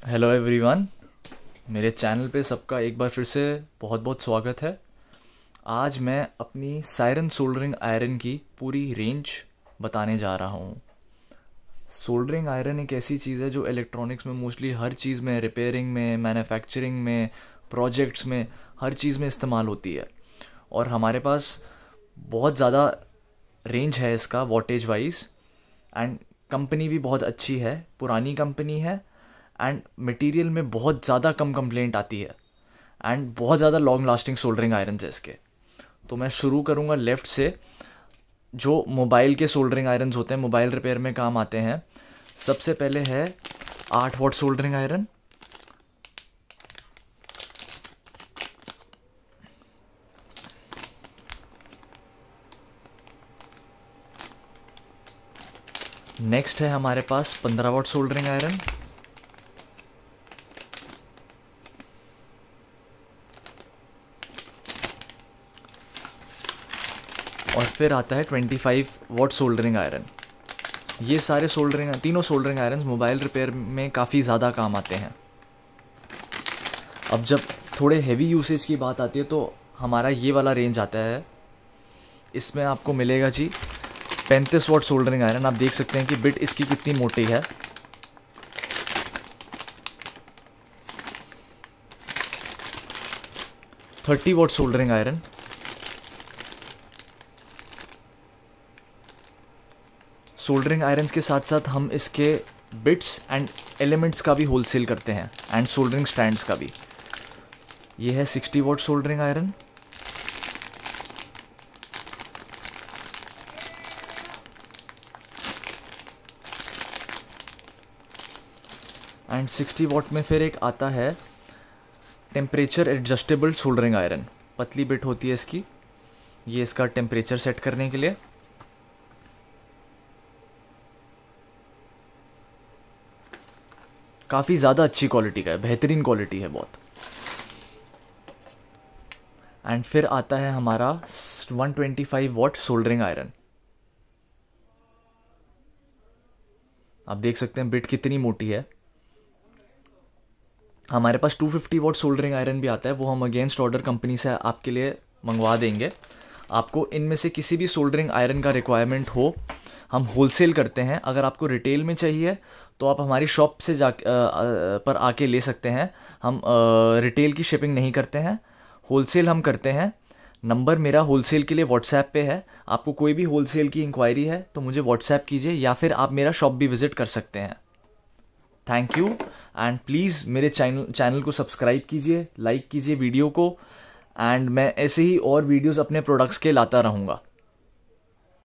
Hello everyone, मेरे channel पे सबका एक बार फिर से बहुत बहुत स्वागत है। आज मैं अपनी सायरन सोल्डरिंग आयरन की पूरी रेंज बताने जा रहा हूँ। सोल्डरिंग आयरन एक ऐसी चीज़ है जो इलेक्ट्रॉनिक्स में मोस्टली हर चीज़ में, रिपेयरिंग में, मैन्युफैक्चरिंग में, प्रोजेक्ट्स में, हर चीज़ में इस्तेमाल होती है। और हमारे पास बहुत ज़्यादा रेंज है इसका वॉटेज वाइज। एंड कंपनी भी बहुत अच्छी है, पुरानी कंपनी है। एंड मटेरियल में बहुत ज़्यादा कम कंप्लेंट आती है। एंड बहुत ज़्यादा लॉन्ग लास्टिंग सोल्डरिंग आयरन है इसके। तो मैं शुरू करूँगा लेफ़्ट से। जो मोबाइल के सोल्डरिंग आयरन होते हैं, मोबाइल रिपेयर में काम आते हैं, सबसे पहले है 8 वॉट सोल्डरिंग आयरन। नेक्स्ट है हमारे पास 15 वॉट सोल्डरिंग आयरन। और फिर आता है 25 वॉट सोल्डरिंग आयरन। ये सारे तीनों सोल्डरिंग आयरन मोबाइल रिपेयर में काफ़ी ज़्यादा काम आते हैं। अब जब थोड़े हेवी यूसेज की बात आती है तो हमारा ये वाला रेंज आता है। इसमें आपको मिलेगा जी 35 वॉट सोल्डरिंग आयरन। आप देख सकते हैं कि बिट इसकी कितनी मोटी है। Thirty watt soldering iron. Soldering irons के साथ साथ हम इसके बिट्स एंड एलिमेंट्स का भी होलसेल करते हैं, एंड सोल्डरिंग स्टैंड्स का भी। ये है 60 watt soldering iron. And 60 watt में फिर एक आता है टेम्परेचर एडजस्टेबल सोल्डरिंग आयरन। पतली बिट होती है इसकी, ये इसका टेम्परेचर सेट करने के लिए। काफ़ी ज़्यादा अच्छी क्वालिटी का है, बेहतरीन क्वालिटी है बहुत। एंड फिर आता है हमारा 125 वॉट सोल्डरिंग आयरन। आप देख सकते हैं बिट कितनी मोटी है। हमारे पास 250 वॉट सोल्डरिंग आयरन भी आता है, वो हम अगेंस्ट ऑर्डर कंपनी से आपके लिए मंगवा देंगे। आपको इनमें से किसी भी सोल्डरिंग आयरन का रिक्वायरमेंट हो, हम होलसेल करते हैं। अगर आपको रिटेल में चाहिए तो आप हमारी शॉप से पर आके ले सकते हैं। हम रिटेल की शिपिंग नहीं करते हैं, होलसेल हम करते हैं। नंबर मेरा होलसेल के लिए व्हाट्सएप पे है। आपको कोई भी होलसेल की इंक्वायरी है तो मुझे व्हाट्सएप कीजिए, या फिर आप मेरा शॉप भी विजिट कर सकते हैं। Thank you. एंड प्लीज़ मेरे चैनल को सब्सक्राइब कीजिए, लाइक कीजिए वीडियो को। एंड मैं ऐसे ही और वीडियोस अपने प्रोडक्ट्स के लाता रहूँगा।